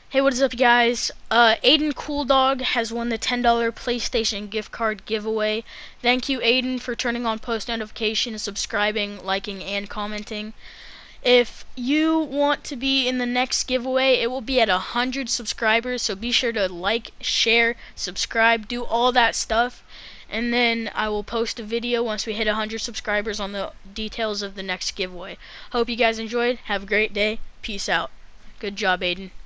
Hey, what is up, guys? Aiden Cooldog has won the $10 PlayStation gift card giveaway. Thank you, Aiden, for turning on post notifications, subscribing, liking, and commenting. If you want to be in the next giveaway, it will be at 100 subscribers, so be sure to like, share, subscribe, do all that stuff. And then I will post a video once we hit 100 subscribers on the details of the next giveaway. Hope you guys enjoyed. Have a great day. Peace out. Good job, Aiden.